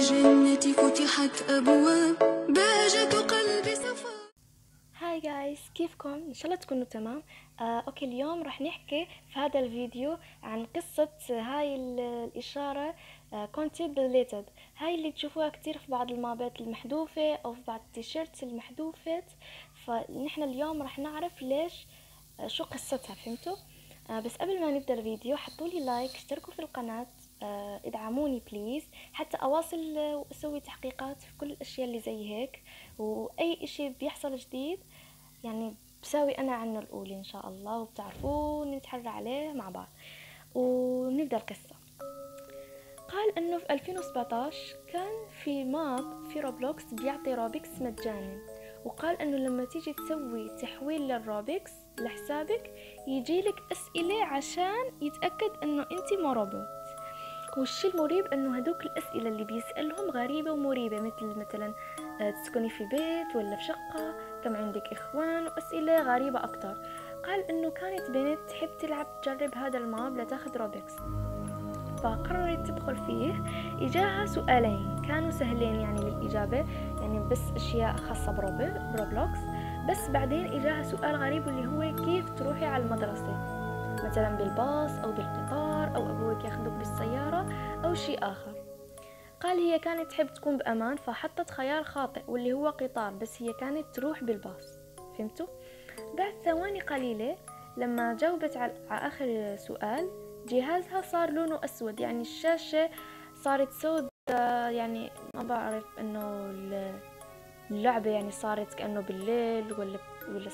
الجنة فتحت أبواب بهجة قلبي صفا. هاي جايز، كيفكم؟ ان شاء الله تكونوا تمام. اوكي، اليوم راح نحكي في هذا الفيديو عن قصة هاي الاشارة content deleted. هاي اللي تشوفوها كتير في بعض المابات المحذوفة او في بعض التيشيرتس المحذوفة. فنحن اليوم راح نعرف ليش، شو قصتها، فهمتوا؟ بس قبل ما نبدأ الفيديو حطولي لايك، اشتركوا في القناة، ادعموني بليز حتى اواصل واسوي تحقيقات في كل الاشياء اللي زي هيك، واي اشي بيحصل جديد يعني بساوي انا عنه الاولى ان شاء الله، وبتعرفون نتحرى عليه مع بعض. ونبدأ القصة. قال انه في 2017 كان في ماب في روبلوكس بيعطي روبكس مجانا، وقال انه لما تيجي تسوي تحويل للروبكس لحسابك يجيلك اسئلة عشان يتأكد انه انت مو روبوت. والشي المريب انه هدوك الاسئلة اللي بيسألهم غريبة ومريبة، مثلا تسكني في بيت ولا في شقة، كم عندك اخوان، واسئلة غريبة اكتر. قال انه كانت بنت تحب تلعب تجرب هذا الماب لتاخد روبكس، فقررت تدخل فيه. اجاها سؤالين كانوا سهلين يعني للاجابة، يعني بس اشياء خاصة بروبلوكس. بس بعدين اجاها سؤال غريب اللي هو كيف تروحي على المدرسة، مثلا بالباص او بالقطار او ابوك ياخدك بالسيارة او شيء اخر. قال هي كانت تحب تكون بامان فحطت خيار خاطئ واللي هو قطار، بس هي كانت تروح بالباص، فهمتوا؟ بعد ثواني قليلة لما جاوبت على اخر سؤال جهازها صار لونه اسود، يعني الشاشة صارت سوداء، يعني ما بعرف انه اللعبة يعني صارت كأنه بالليل ولا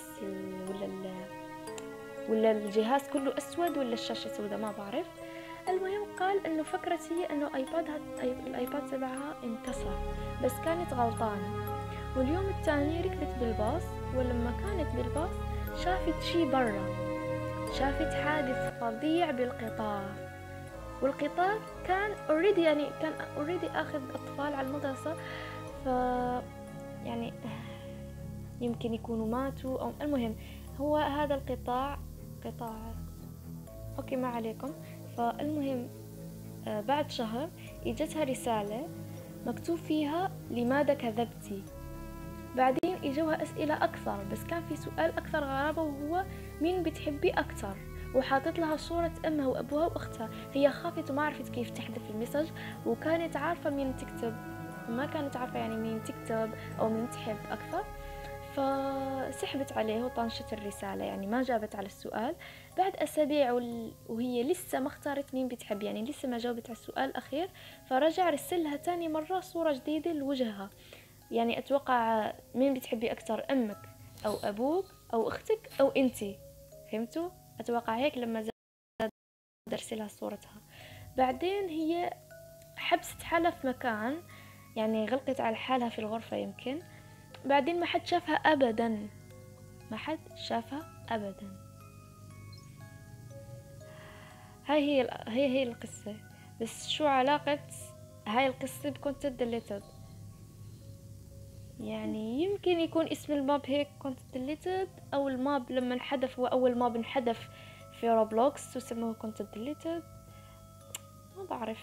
ولا الجهاز كله اسود ولا الشاشة سوداء، ما بعرف. المهم قال انه فكرت هي انه الايباد تبعها انكسر، بس كانت غلطانة. واليوم الثاني ركبت بالباص، ولما كانت بالباص شافت شي برا، شافت حادث فظيع بالقطار. والقطار كان اوريدي اخذ اطفال على المدرسة، ف يعني يمكن يكونوا ماتوا او المهم هو هذا قطاع اوكي ما عليكم. فالمهم بعد شهر اجتها رسالة مكتوب فيها لماذا كذبتي. بعدين اجوها اسئلة اكثر، بس كان في سؤال اكثر غرابة وهو مين بتحبي اكثر، وحاطت لها صورة امها وابوها واختها. هي خافت وما عرفت كيف تحذف المسج، وكانت عارفة مين تكتب، ما كانت عارفة يعني مين تكتب او مين تحب اكثر. فسحبت عليه وطنشت الرسالة، يعني ما جابت على السؤال. بعد أسابيع وهي لسه ما اختارت مين بتحب، يعني لسه ما جاوبت على السؤال الأخير. فرجع رسلها تاني مرة صورة جديدة لوجهها، يعني أتوقع مين بتحبي أكتر، أمك أو أبوك أو أختك أو أنتي، فهمتوا؟ أتوقع هيك لما زاد رسلها صورتها. بعدين هي حبست حالها في مكان، يعني غلقت على حالها في الغرفة يمكن. بعدين ما حد شافها أبدا، ما حد شافها أبدا. هي القصة. بس شو علاقة هاي القصة بكونتنت ديليتد؟ يعني يمكن يكون اسم الماب هيك كونتنت ديليتد، أو الماب لما انحذف هو أول ماب انحذف في روبلوكس وسموه كونتنت ديليتد، ما بعرف.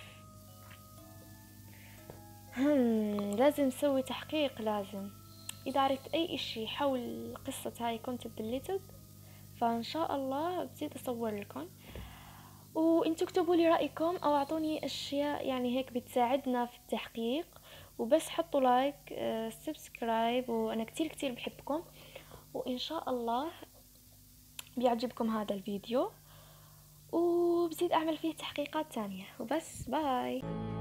لازم نسوي تحقيق، لازم إذا عرفت أي إشي حول قصة هاي كونتنت ديليتد فإن شاء الله بزيد أصور لكم، وانتوا اكتبوا لي رأيكم أو أعطوني أشياء يعني هيك بتساعدنا في التحقيق. وبس حطوا لايك، سبسكرايب، وأنا كتير بحبكم، وإن شاء الله بيعجبكم هذا الفيديو وبزيد أعمل فيه تحقيقات تانية. وبس، باي.